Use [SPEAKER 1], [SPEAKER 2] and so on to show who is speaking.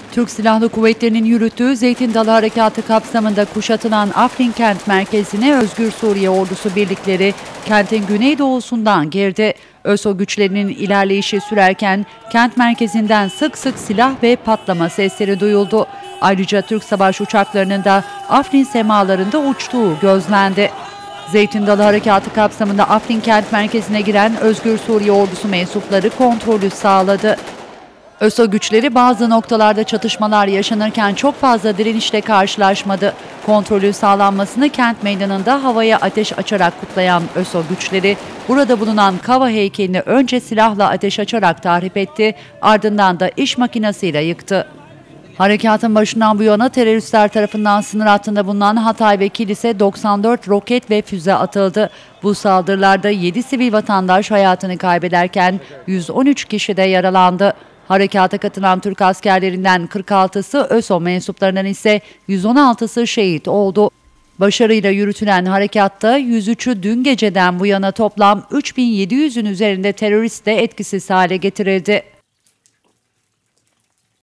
[SPEAKER 1] Türk Silahlı Kuvvetleri'nin yürüttüğü Zeytin Dalı Harekatı kapsamında kuşatılan Afrin kent merkezine Özgür Suriye Ordusu birlikleri kentin güneydoğusundan girdi. ÖSO güçlerinin ilerleyişi sürerken kent merkezinden sık sık silah ve patlama sesleri duyuldu. Ayrıca Türk savaş uçaklarının da Afrin semalarında uçtuğu gözlendi. Zeytin Dalı Harekatı kapsamında Afrin kent merkezine giren Özgür Suriye Ordusu mensupları kontrolü sağladı. ÖSO güçleri bazı noktalarda çatışmalar yaşanırken çok fazla direnişle karşılaşmadı. Kontrolü sağlanmasını kent meydanında havaya ateş açarak kutlayan ÖSO güçleri, burada bulunan Kava heykelini önce silahla ateş açarak tahrip etti, ardından da iş makinesiyle yıktı. Harekatın başından bu yana teröristler tarafından sınır hattında bulunan Hatay ve Kilis'e 94 roket ve füze atıldı. Bu saldırılarda 7 sivil vatandaş hayatını kaybederken 113 kişi de yaralandı. Harekata katılan Türk askerlerinden 46'sı ÖSO mensuplarından ise 116'sı şehit oldu. Başarıyla yürütülen harekatta 103'ü dün geceden bu yana toplam 3700'ün üzerinde terörist de etkisiz hale getirildi.